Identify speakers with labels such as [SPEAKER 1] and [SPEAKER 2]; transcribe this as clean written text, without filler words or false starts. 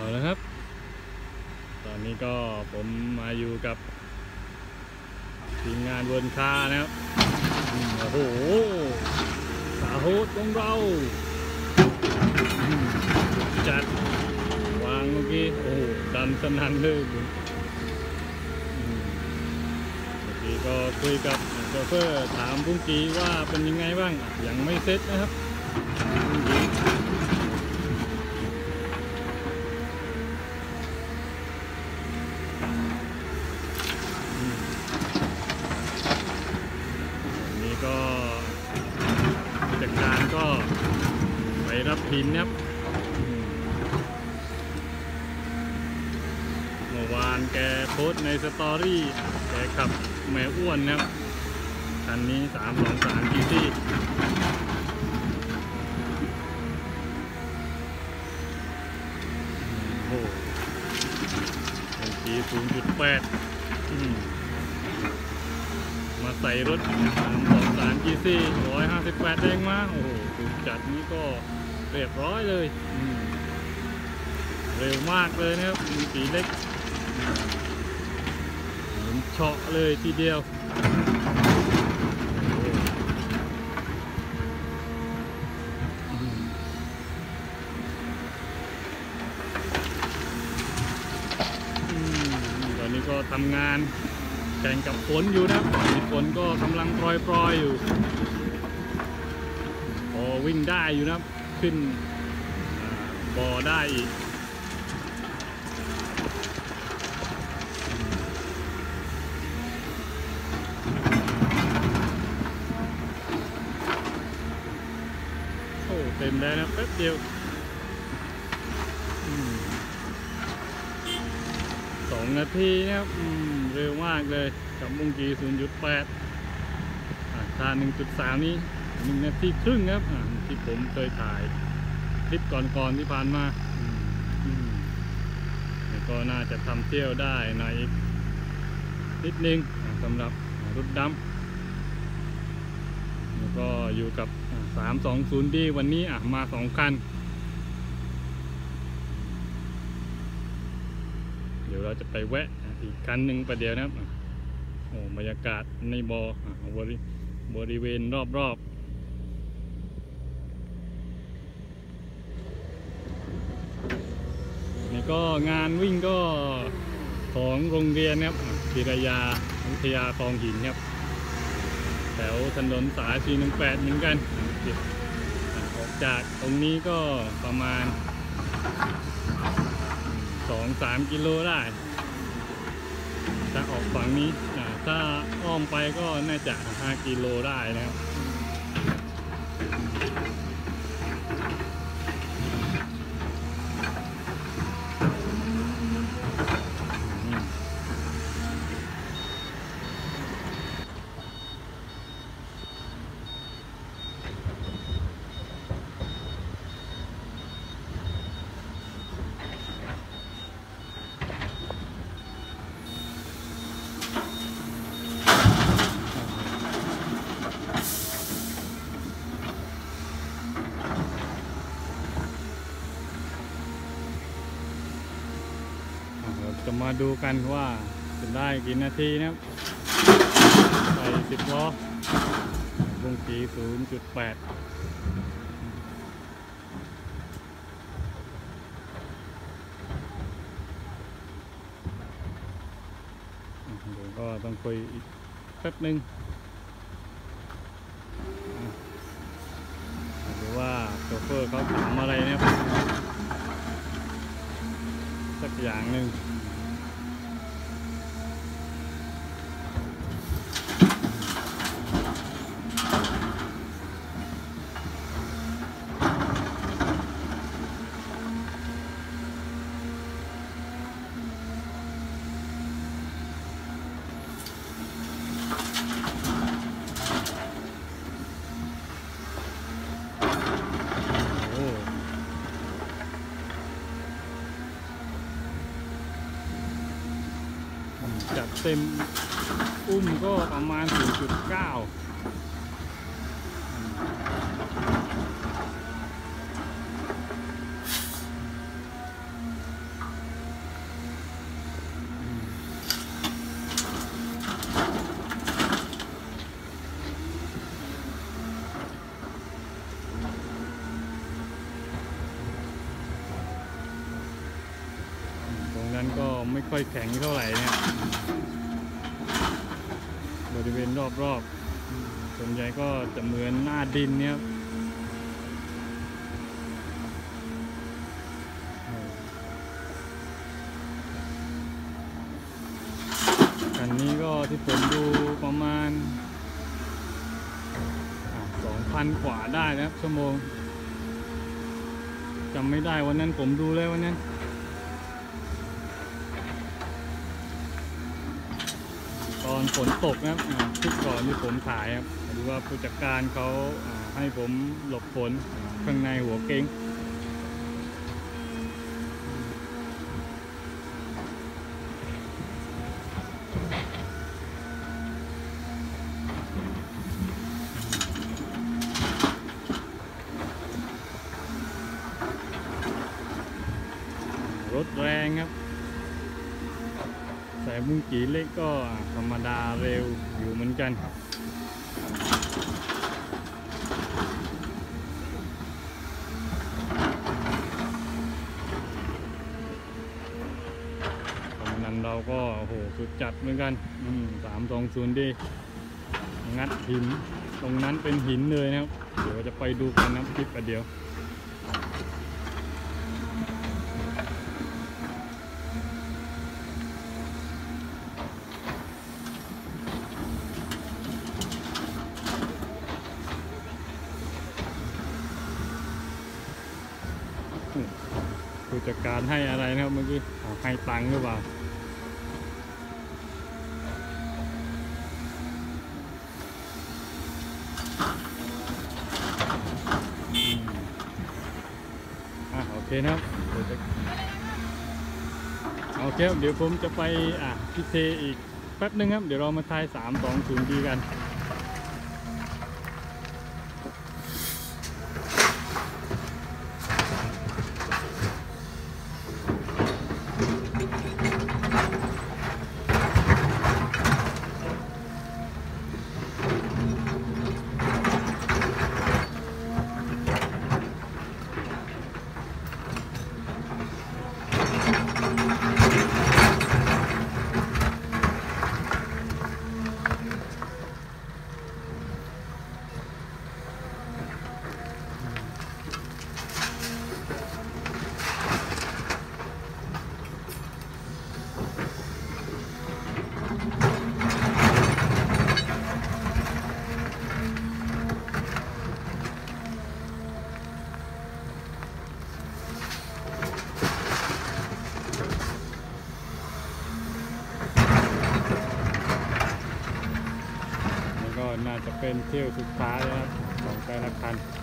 [SPEAKER 1] ละครับตอนนี้ก็ผมมาอยู่กับทีมงานเวิร์นคานะครับโอ้โหสาโหดของเราจัดวางเมื่อกี้โอ้โหดันสนั่นเลยเมื่อกี้ก็คุยกับโชเฟอร์ถามพุ่งกี้ว่าเป็นยังไงบ้างยังไม่เสร็จนะครับก็จัดการก็ไปรับพินครับเมื่อวานแกโพสในสตอรี่แกขับแม่อ้วนนะครับคันนี้323 GT โอ้โหGT 0.8มาใส่รถ323 GC 158แรงม้าโอ้โหถูกจัดนี้ก็เรียบร้อยเลยเร็วมากเลยนะครับสีเล็กหมุนเฉาะเลยทีเดียวตอนนี้ก็ทำงานแข่งกับฝนอยู่นะฝนก็กำลังปล่อยอยู่พอวิ่งได้อยู่นะขึ้นบ่อได้อีกโอ้เต็มแล้วนะแป๊บเดียว2 นาทีนะครับเร็วมากเลยกับมุงกี 0.8 ถ้า 1.3 นี้1 นาทีครึ่งครับที่ผมเคยถ่ายคลิปก่อนที่ผ่านมาก็น่าจะทำเที่ยวได้ในอีกนิดนึงสำหรับรถดำแล้วก็อยู่กับ 320D วันนี้มา2 คันเดี๋ยวเราจะไปแวะอีกคันหนึ่งประเดี๋ยวนะครับโอ้บรรยากาศในบ่อบริเวณรอบนี่ก็งานวิ่งก็ของโรงเรียนครับพิรยาวิทยาคลองหินครับแถวถนนสาย418เหมือนกันออกจากตรงนี้ก็ประมาณ 2-3 กิโลได้ถ้าออกฝั่งนี้ถ้าอ้อมไปก็น่าจะ5 กิโลได้นะครับจะมาดูกันว่าจะได้กี่นาทีนะครับใส่10 ล้อวงกี 0.8 เดี๋ยวก็ต้องคุยอีกแป๊บนึงหรือว่าโชเฟอร์เขาถามอะไรนะครับสักอย่างหนึ่งจัดเต็มอุ้มก็ประมาณ 0.9 นั้นก็ไม่ค่อยแข็งเท่าไหร่เนี่ยบริเวณรอบๆส่วนใหญ่ก็จะเหมือนหน้าดินเนี่ยคันนี้ก็ที่ผมดูประมาณ2,000 กว่าได้นะครับชั่วโมงจำไม่ได้วันนั้นผมดูเลยวันนั้นตอนฝนตกนะครับคลิปก่อนที่ผมถ่ายครับดูว่าผู้จัดการเขาให้ผมหลบฝนข้างในหัวเก๋งรถแรงครับแต่บุ้งกีเล็กก็ธรรมดาเร็วอยู่เหมือนกันตรงนั้นเราก็โอ้โหสุดจัดเหมือนกัน320D งัดหินตรงนั้นเป็นหินเลยนะครับเดี๋ยวจะไปดูกันนะคลิปประเดี๋ยวผู้จัดการให้อะไรนะครับเมื่อกี้ให้ตังค์หรือเปล่าโอเคนะครับโอเคเดี๋ยวผมจะไปพิเศษอีกแป๊บนึงครับเดี๋ยวเรามาทาย320D กันน่าจะเป็นเที่ยวสุดท้ายแล้วครับของแต่ละคัน